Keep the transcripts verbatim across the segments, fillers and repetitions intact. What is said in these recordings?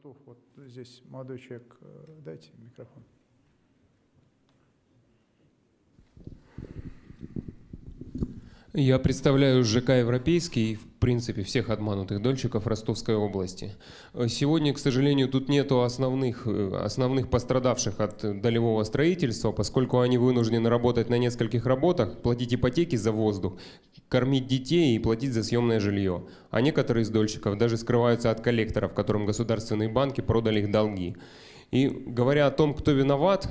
Ростов, вот здесь молодой человек, дайте микрофон. Я представляю ЖК «Европейский», в принципе, всех обманутых дольщиков Ростовской области. Сегодня, к сожалению, тут нету основных, основных пострадавших от долевого строительства, поскольку они вынуждены работать на нескольких работах, платить ипотеки за воздух, кормить детей и платить за съемное жилье. А некоторые из дольщиков даже скрываются от коллекторов, которым государственные банки продали их долги. И говоря о том, кто виноват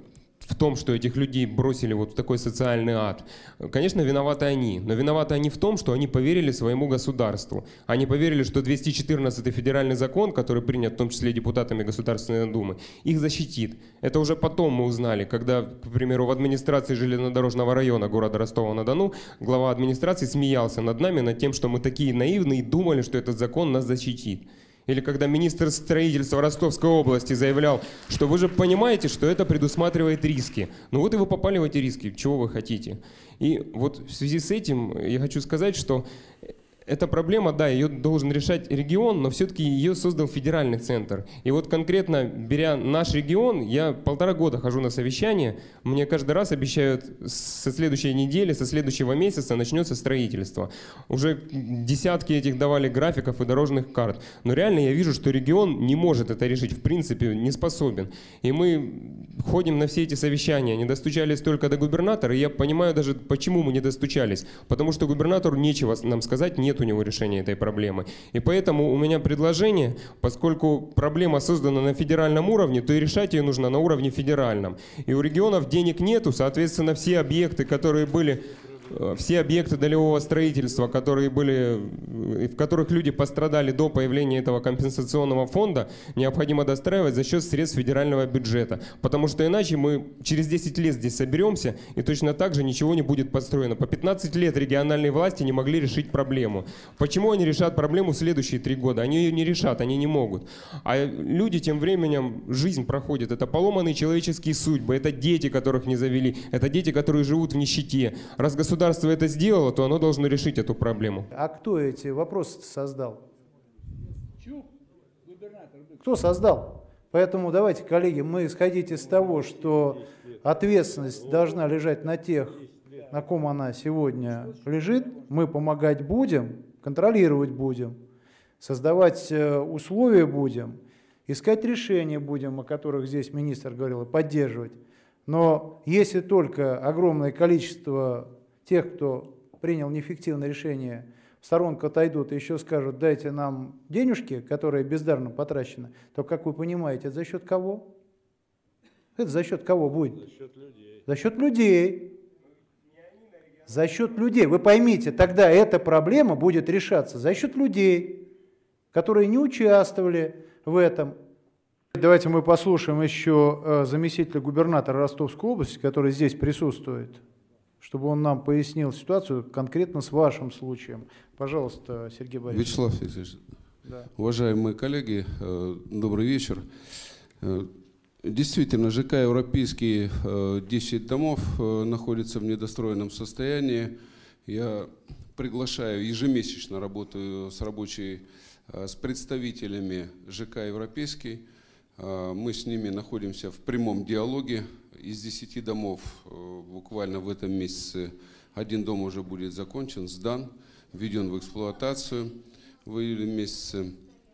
в том, что этих людей бросили вот в такой социальный ад, конечно, виноваты они. Но виноваты они в том, что они поверили своему государству. Они поверили, что двести четырнадцатый федеральный закон, который принят в том числе депутатами Государственной Думы, их защитит. Это уже потом мы узнали, когда, к примеру, в администрации железнодорожного района города Ростова-на-Дону глава администрации смеялся над нами, над тем, что мы такие наивные и думали, что этот закон нас защитит. Или когда министр строительства Ростовской области заявлял, что вы же понимаете, что это предусматривает риски. Ну вот и вы попали в эти риски, чего вы хотите. И вот в связи с этим я хочу сказать, что эта проблема, да, ее должен решать регион, но все-таки ее создал федеральный центр. И вот конкретно, беря наш регион, я полтора года хожу на совещания, мне каждый раз обещают, со следующей недели, со следующего месяца начнется строительство. Уже десятки этих давали графиков и дорожных карт. Но реально я вижу, что регион не может это решить, в принципе, не способен. И мы ходим на все эти совещания, не достучались только до губернатора, и я понимаю даже, почему мы не достучались. Потому что губернатору нечего нам сказать, нет у него решения этой проблемы. И поэтому у меня предложение, поскольку проблема создана на федеральном уровне, то и решать ее нужно на уровне федеральном. И у регионов денег нету, соответственно, все объекты, которые были... Все объекты долевого строительства, которые были, в которых люди пострадали до появления этого компенсационного фонда, необходимо достраивать за счет средств федерального бюджета. Потому что иначе мы через десять лет здесь соберемся, и точно так же ничего не будет построено. По пятнадцать лет региональные власти не могли решить проблему. Почему они решат проблему в следующие три года? Они ее не решат, они не могут. А люди тем временем, жизнь проходит. Это поломанные человеческие судьбы, это дети, которых не завели, это дети, которые живут в нищете. Раз государство Государство это сделало, то оно должно решить эту проблему. А кто эти вопросы создал? Кто создал? Поэтому давайте, коллеги, мы исходить из того, что ответственность должна лежать на тех, на ком она сегодня лежит, мы помогать будем, контролировать будем, создавать условия будем, искать решения будем, о которых здесь министр говорил, и поддерживать. Но если только огромное количество тех, кто принял неэффективное решение, в сторонку отойдут и еще скажут, дайте нам денежки, которые бездарно потрачены, то, как вы понимаете, это за счет кого? Это за счет кого будет? За счет людей. За счет людей. За счет людей. Вы поймите, тогда эта проблема будет решаться за счет людей, которые не участвовали в этом. Давайте мы послушаем еще заместителя губернатора Ростовской области, который здесь присутствует, чтобы он нам пояснил ситуацию конкретно с вашим случаем. Пожалуйста, Сергей Борисович. Вячеслав Викторович, да. Уважаемые коллеги, добрый вечер. Действительно, ЖК «Европейский», десять домов находятся в недостроенном состоянии. Я приглашаю, ежемесячно работаю с рабочей, с представителями ЖК «Европейский». Мы с ними находимся в прямом диалоге. Из десяти домов буквально в этом месяце один дом уже будет закончен, сдан, введен в эксплуатацию в июле месяце.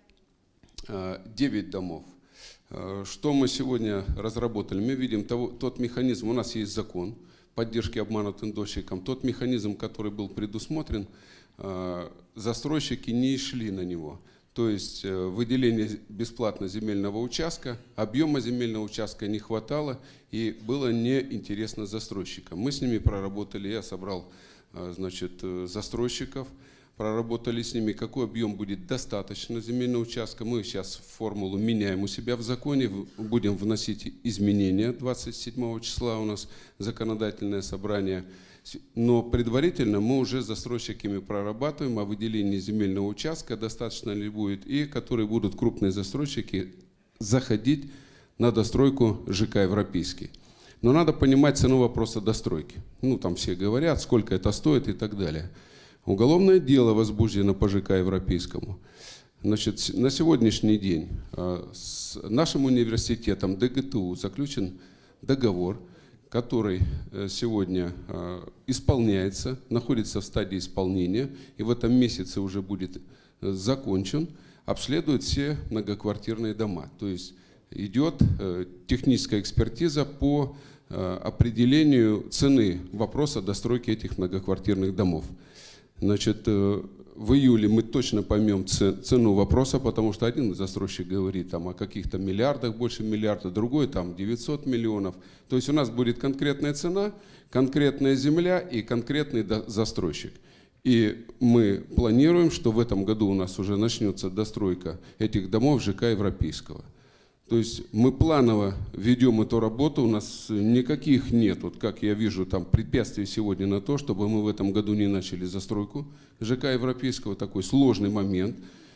девять домов. Что мы сегодня разработали? Мы видим того, тот механизм, у нас есть закон поддержки обманутым дольщикам, тот механизм, который был предусмотрен, застройщики не шли на него. То есть выделение бесплатно земельного участка, объема земельного участка не хватало и было неинтересно застройщикам. Мы с ними проработали, я собрал, значит, застройщиков, проработали с ними, какой объем будет достаточно земельного участка. Мы сейчас формулу меняем у себя в законе, будем вносить изменения. двадцать седьмого числа у нас законодательное собрание. Но предварительно мы уже с застройщиками прорабатываем о выделении земельного участка, достаточно ли будет, и которые будут крупные застройщики заходить на достройку ЖК «Европейский». Но надо понимать цену вопроса достройки. Ну, там все говорят, сколько это стоит и так далее. Уголовное дело возбуждено по ЖК «Европейскому». Значит, на сегодняшний день с нашим университетом ДГТУ заключен договор, который сегодня исполняется, находится в стадии исполнения, и в этом месяце уже будет закончен, обследует все многоквартирные дома. То есть идет техническая экспертиза по определению цены вопроса достройки этих многоквартирных домов. Значит, в июле мы точно поймем цену вопроса, потому что один застройщик говорит там о каких-то миллиардах, больше миллиарда, другой там девятьсот миллионов. То есть у нас будет конкретная цена, конкретная земля и конкретный застройщик. И мы планируем, что в этом году у нас уже начнется достройка этих домов ЖК Европейского. То есть мы планово ведем эту работу, у нас никаких нет, вот как я вижу, там препятствий сегодня на то, чтобы мы в этом году не начали застройку ЖК Европейского, такой сложный момент.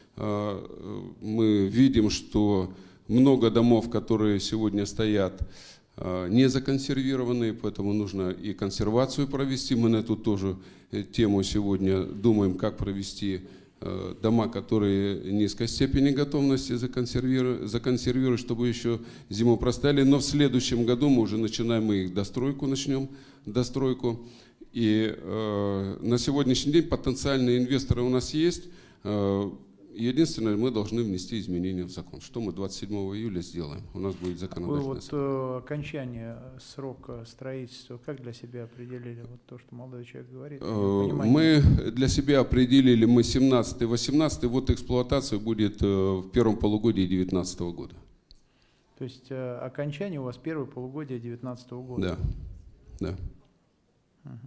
Мы видим, что много домов, которые сегодня стоят, не законсервированные, поэтому нужно и консервацию провести. Мы на эту тоже тему сегодня думаем, как провести дома, которые низкой степени готовности законсервировать, законсервировать, чтобы еще зиму простояли. Но в следующем году мы уже начинаем мы их достройку, начнем достройку. И э, на сегодняшний день потенциальные инвесторы у нас есть. Э, единственное, мы должны внести изменения в закон. Что мы двадцать седьмого июля сделаем? У нас будет законодательное. Вы вот э, окончание срока строительства как для себя определили? Вот то, что молодой человек говорит. Э, мы для себя определили, мы семнадцатый восемнадцатый, вот эксплуатация будет э, в первом полугодии две тысячи девятнадцатого года. То есть э, окончание у вас первое полугодие две тысячи девятнадцатого года? Да, да. Угу.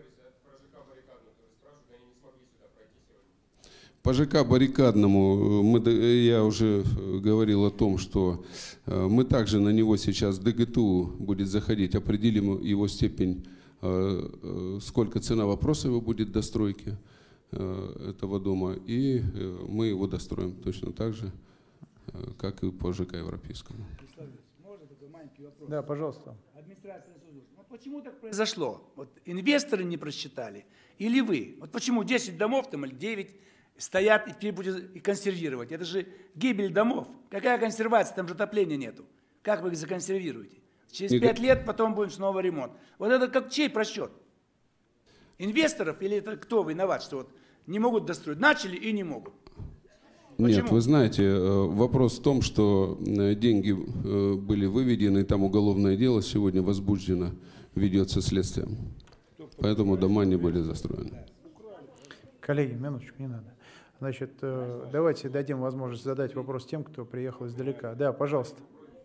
По ЖК Баррикадному мы, я уже говорил о том, что мы также на него сейчас ДГТУ будет заходить, определим его степень, сколько цена вопроса его будет достройки этого дома, и мы его достроим точно так же, как и по ЖК Европейскому. Можно такой маленький вопрос? Да, пожалуйста. Администрация суду. Вот почему так произошло? Вот инвесторы не просчитали или вы? Вот почему десять домов там или девять стоят и теперь будут и консервировать? Это же гибель домов. Какая консервация? Там же отопления нету. Как вы их законсервируете? Через пять лет потом будет снова ремонт. Вот это как чей просчет? Инвесторов или это кто виноват, что вот не могут достроить? Начали и не могут. Почему? Нет, вы знаете, вопрос в том, что деньги были выведены, там уголовное дело сегодня возбуждено, ведется следствием. Поэтому дома не были застроены. Коллеги, минуточку, не надо. Значит, давайте дадим возможность задать вопрос тем, кто приехал издалека. Да, пожалуйста.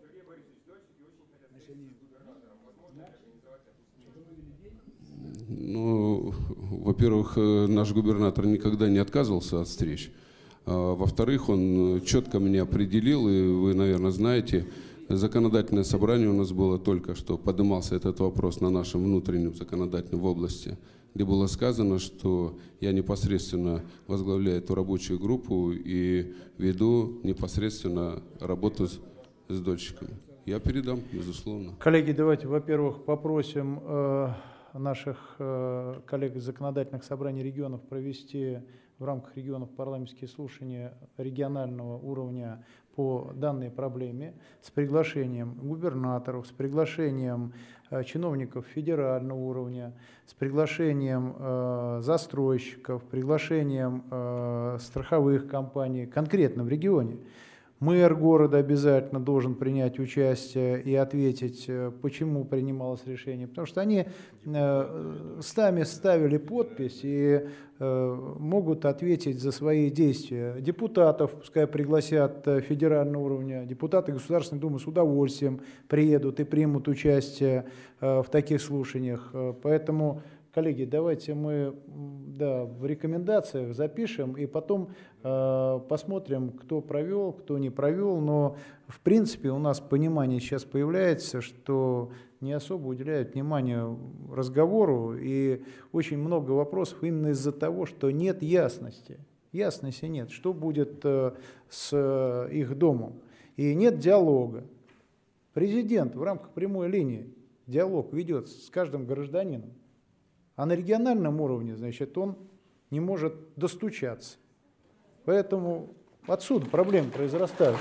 Ну, во-первых, наш губернатор никогда не отказывался от встреч. Во-вторых, он четко меня определил, и вы, наверное, знаете, законодательное собрание у нас было только что, поднимался этот вопрос на нашем внутреннем законодательном в области, где было сказано, что я непосредственно возглавляю эту рабочую группу и веду непосредственно работу с, с дольщиками. Я передам, безусловно. Коллеги, давайте, во-первых, попросим э, наших э, коллег из законодательных собраний регионов провести в рамках регионов парламентские слушания регионального уровня по данной проблеме с приглашением губернаторов, с приглашением э, чиновников федерального уровня, с приглашением э, застройщиков, приглашением э, страховых компаний конкретно в регионе. Мэр города обязательно должен принять участие и ответить, почему принималось решение. Потому что они э, сами ставили подпись и э, могут ответить за свои действия. Депутатов пускай пригласят федерального уровня. Депутаты Государственной Думы с удовольствием приедут и примут участие э, в таких слушаниях. Поэтому, коллеги, давайте мы да, в рекомендациях запишем и потом э, посмотрим, кто провел, кто не провел. Но в принципе у нас понимание сейчас появляется, что не особо уделяют внимание разговору, и очень много вопросов именно из-за того, что нет ясности. Ясности нет, что будет э, с их домом. И нет диалога. Президент в рамках прямой линии диалог ведет с каждым гражданином. А на региональном уровне, значит, он не может достучаться. Поэтому Отсюда проблемы произрастают.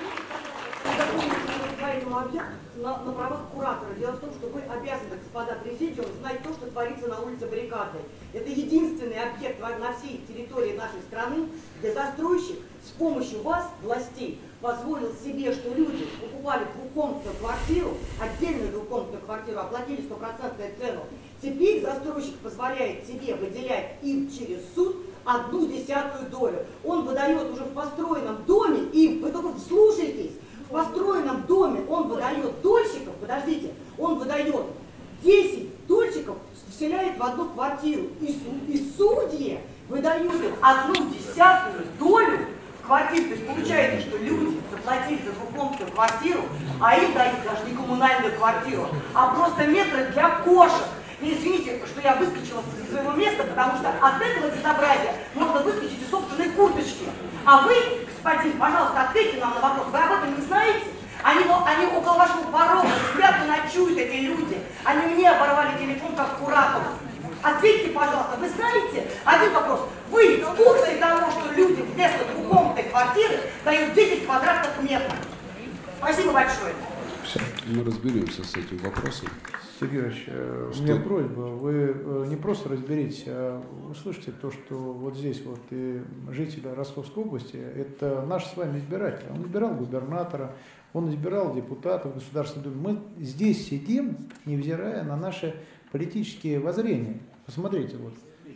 На, на правах куратора. Дело в том, что вы обязаны, господа президиум, знать то, что творится на улице Баррикадной. Это единственный объект на всей территории нашей страны, где застройщик с помощью вас, властей, позволил себе, что люди покупали двухкомнатную квартиру, отдельную двухкомнатную квартиру, оплатили стопроцентную цену. Теперь застройщик позволяет себе выделять им через суд одну десятую долю. Он выдает уже в построенном доме, и вы только вслушайтесь, в построенном доме он выдает дольщиков, подождите, он выдает десять дольщиков, вселяет в одну квартиру, и, суд, и судьи выдают одну десятую долю квартир. То есть получается, что люди заплатили за двухкомнатную квартиру, а им дают даже не коммунальную квартиру, а просто метры для кошек. И извините, что я выскочила из своего места, потому что от этого безобразия можно выскочить из собственной курточки. А вы, господин, пожалуйста, ответьте нам на вопрос. Вы об этом не знаете? Они, они около вашего порога спят и ночуют, эти люди. Они мне оборвали телефон как куратору. Ответьте, пожалуйста, вы знаете? Один вопрос. Вы в курсе того, что люди вместо двухкомнатной квартиры дают десять квадратных метров? Спасибо большое. Мы разберемся с этим вопросом. Сергей Ильич, у меня просьба, вы не просто разберитесь, а услышите то, что вот здесь вот и жители Ростовской области, это наши с вами избиратели. Он избирал губернатора, он избирал депутатов Государственной Думы. Мы здесь сидим, невзирая на наши политические воззрения. Посмотрите, вот,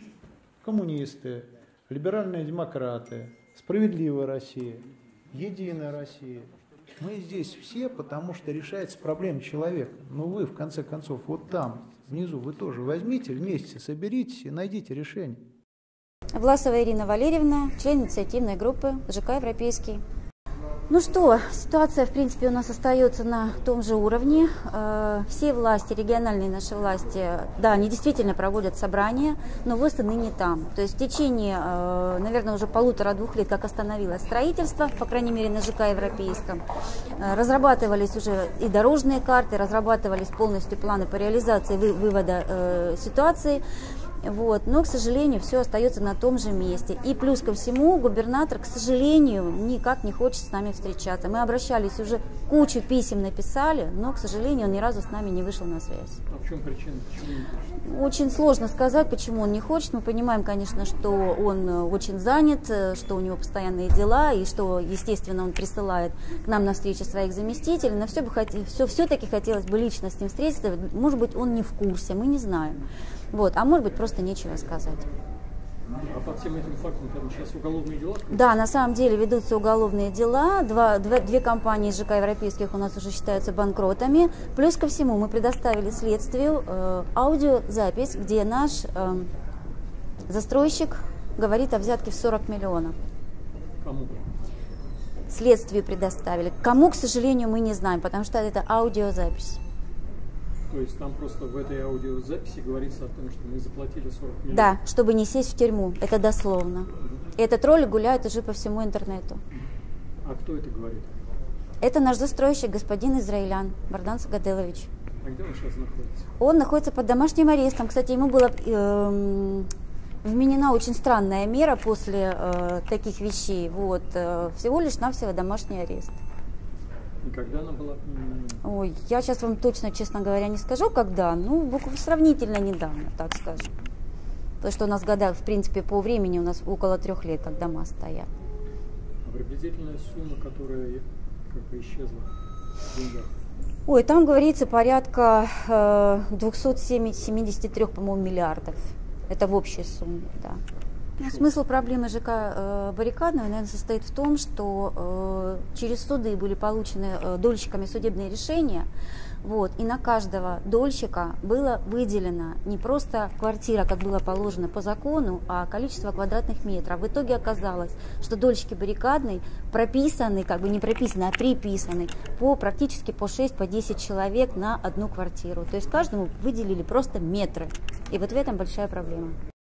коммунисты, либеральные демократы, Справедливая Россия, Единая Россия. Мы здесь все, потому что решается проблема человека. Но вы, в конце концов, вот там, внизу, вы тоже возьмите, вместе соберитесь и найдите решение. Власова Ирина Валерьевна, член инициативной группы ЖК «Европейский». Ну что, ситуация, в принципе, у нас остается на том же уровне. Все власти, региональные наши власти, да, они действительно проводят собрания, но ВОС ныне там. То есть в течение, наверное, уже полутора-двух лет, как остановилось строительство, по крайней мере, на ЖК «Европейском, разрабатывались уже и дорожные карты, разрабатывались полностью планы по реализации вывода ситуации. Вот. Но, к сожалению, все остается на том же месте. И плюс ко всему, губернатор, к сожалению, никак не хочет с нами встречаться. Мы обращались, уже кучу писем написали, но, к сожалению, он ни разу с нами не вышел на связь. А в чем причина? Почему не хочет? Очень сложно сказать, почему он не хочет. Мы понимаем, конечно, что он очень занят, что у него постоянные дела, и что, естественно, он присылает к нам на встречу своих заместителей. Но все бы хотел, все, все-таки хотелось бы лично с ним встретиться. Может быть, он не в курсе, мы не знаем. Вот, а может быть, просто нечего сказать. А по всем этим фактам там сейчас уголовные дела? Да, на самом деле ведутся уголовные дела. Два, два, две компании ЖК «Европейских» у нас уже считаются банкротами. Плюс ко всему мы предоставили следствию э, аудиозапись, где наш э, застройщик говорит о взятке в сорок миллионов. Кому? Следствию предоставили. Кому, к сожалению, мы не знаем, потому что это аудиозапись. То есть там просто в этой аудиозаписи говорится о том, что мы заплатили сорок миллионов? Да, чтобы не сесть в тюрьму. Это дословно. И этот ролик гуляет уже по всему интернету. А кто это говорит? Это наш застройщик, господин Израилян, Бардан Сагаделович. А где он сейчас находится? Он находится под домашним арестом. Кстати, ему была э, вменена очень странная мера после э, таких вещей. Вот, э, всего лишь навсего домашний арест. И когда она была? Ой, я сейчас вам точно, честно говоря, не скажу, когда. Ну, сравнительно недавно, так скажем. Потому что у нас года, в принципе, по времени у нас около трех лет, как дома стоят. А приблизительная сумма, которая как бы исчезла в деньгах? Ой, там говорится порядка э, двухсот семидесяти трёх, по-моему, миллиардов. Это в общей сумме, да. Ну, смысл проблемы ЖК э, Баррикадного, наверное, состоит в том, что э, через суды были получены э, дольщиками судебные решения, вот, и на каждого дольщика было выделено не просто квартира, как было положено по закону, а количество квадратных метров. В итоге оказалось, что дольщики Баррикадной прописаны, как бы не прописаны, а приписаны по практически по шесть, по десять человек на одну квартиру. То есть каждому выделили просто метры. И вот в этом большая проблема.